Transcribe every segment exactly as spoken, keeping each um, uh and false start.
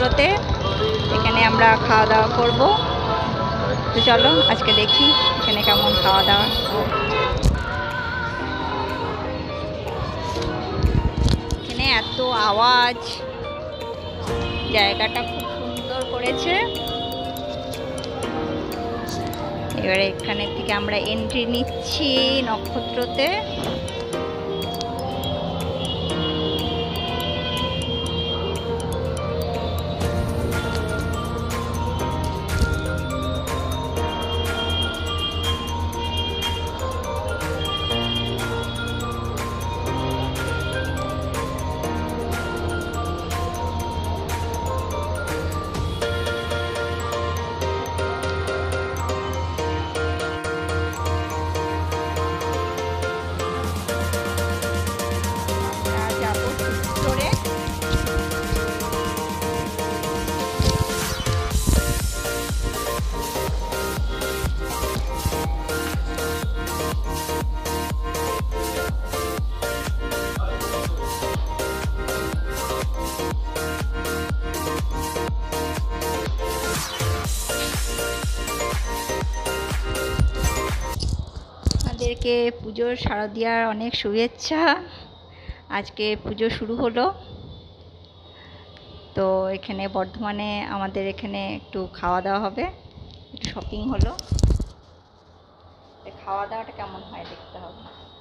নক্ষত্রতে। এখানে আমরা খাওয়া দাওয়া করব। তো চলো আজকে দেখি এখানে কেমন খাওয়া দাওয়া। এখানে এত আওয়াজ, জায়গাটা খুব সুন্দর করেছে। এবারে এখানে থেকে আমরা এন্ট্রি নিচ্ছি নক্ষত্রতে। আমাদেরকে পুজোর শারদিয়ার অনেক শুভেচ্ছা। আজকে পুজো শুরু হলো। তো এখানে বর্ধমানে আমাদের এখানে একটু খাওয়া দাওয়া হবে, একটু শপিং হলো। খাওয়া দাওয়াটা কেমন হয় দেখতে হবে।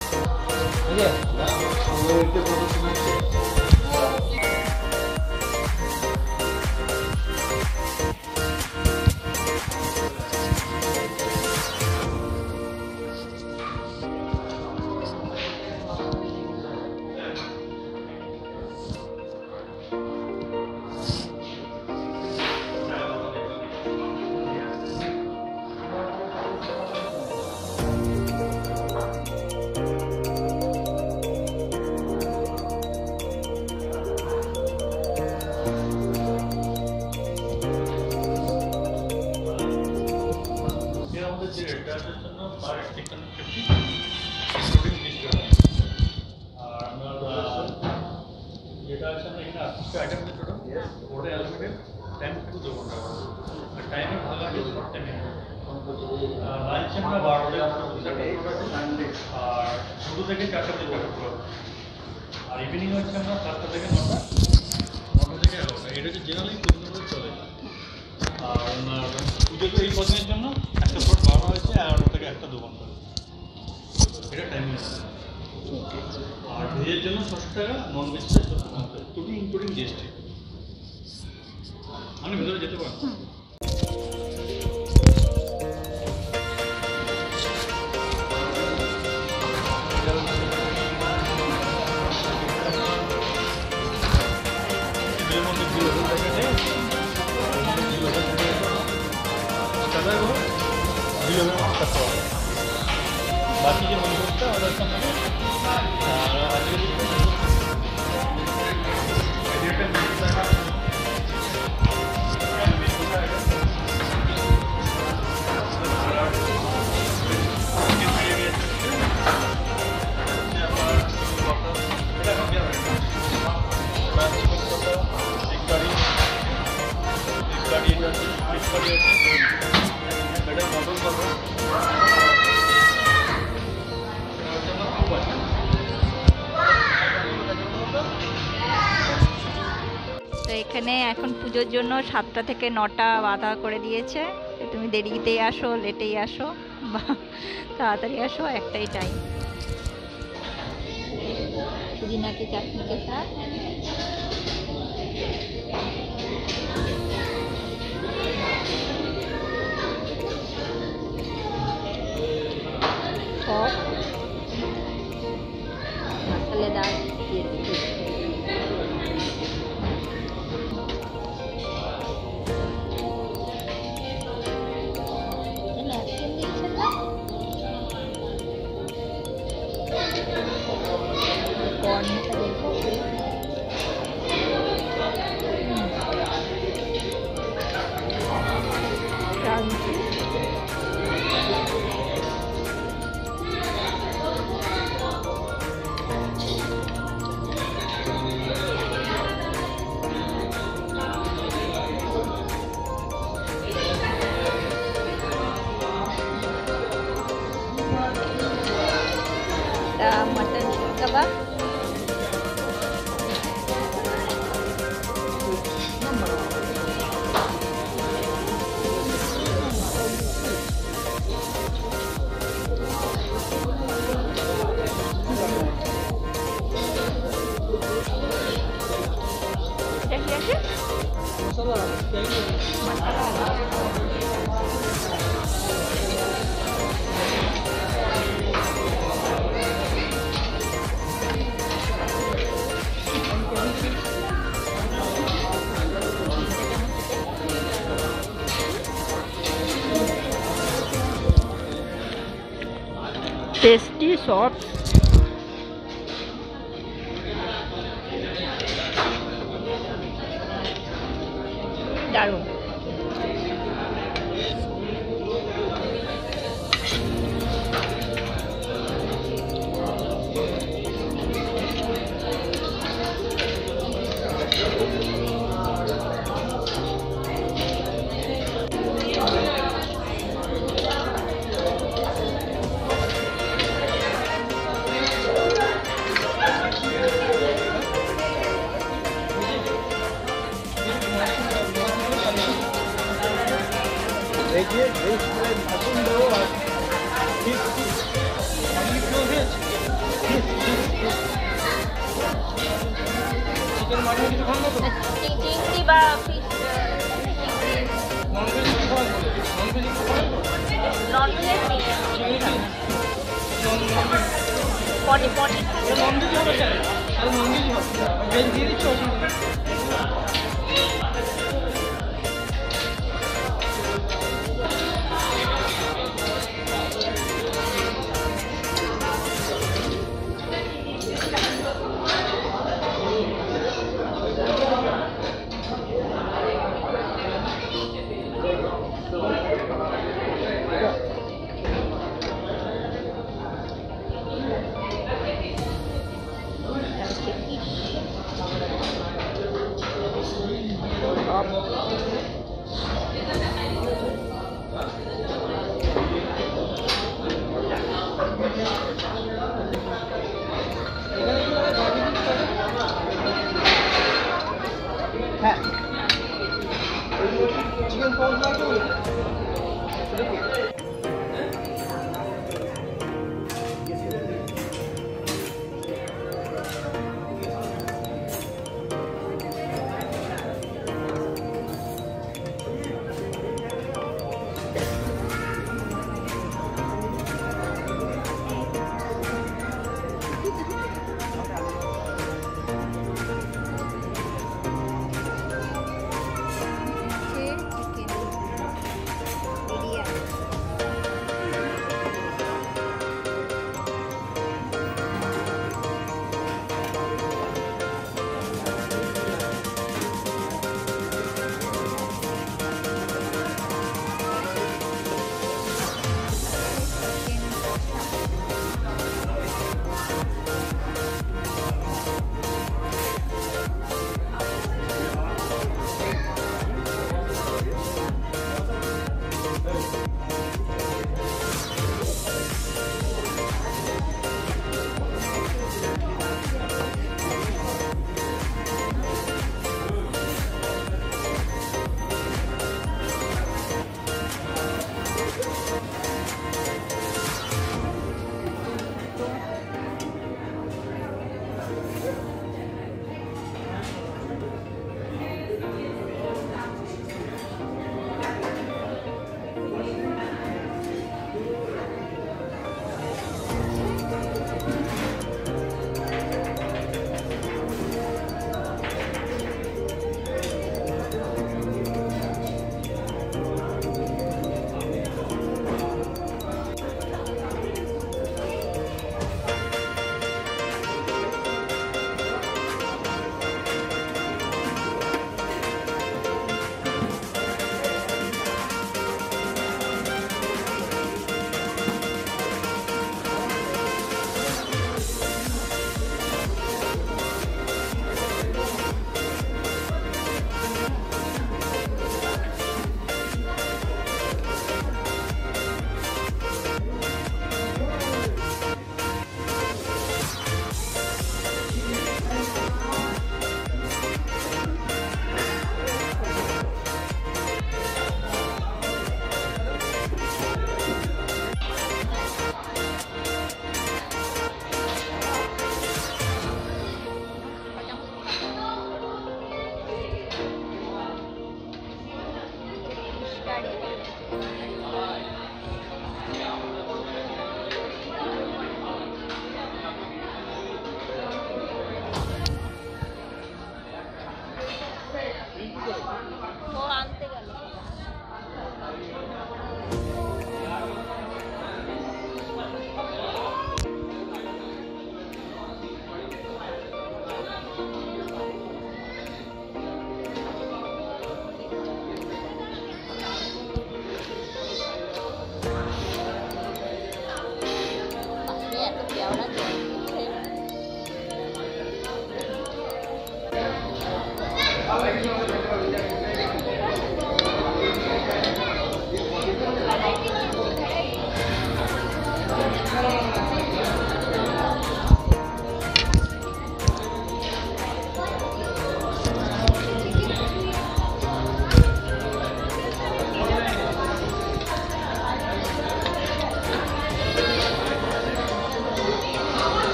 আর ইভিনিং হচ্ছে আমরা সাতটা থেকে নটা, নটা থেকে এগারোটা। এটা হচ্ছে জেনারেলি পর্যন্ত চলে। আর পুজো তো এই কদিনের জন্য একটা স্লট বাড়ানো হয়েছে, এগারোটা থেকে একটা দু ঘন্টা, এটা টাইমিং। আর ভেজের জন্য ছশো টাকা, নন ভেজটা ছশো পঞ্চাশ, টুটি ইনক্লুডিং জিএসটি। আমি ভেতরে যেতে পারবো। বাকি যে মন্দিরটা ওটার সঙ্গে তো এখানে এখন পুজোর জন্য সাতটা থেকে নটা বাধা করে দিয়েছে। তুমি দেরিতেই আসো, লেটেই আসো বা তাড়াতাড়ি আসো, একটাই টাইম। পুদিনা की चटनी के साथ और मसालेदार ये मटन सीख कबाब। टेस्टी सॉफ्ट दारुण। देखिए चिकन माटन কিছু খান না তো চিংড়ি বা ফিশ ননভেজ খান ননভেজ খান ননভেজ চিংড়ি খান পটি পটি ননভেজ হবে স্যার আর ননভেজ হবে ভেজ দিয়ে দিচ্ছি অসুবিধা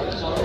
হবে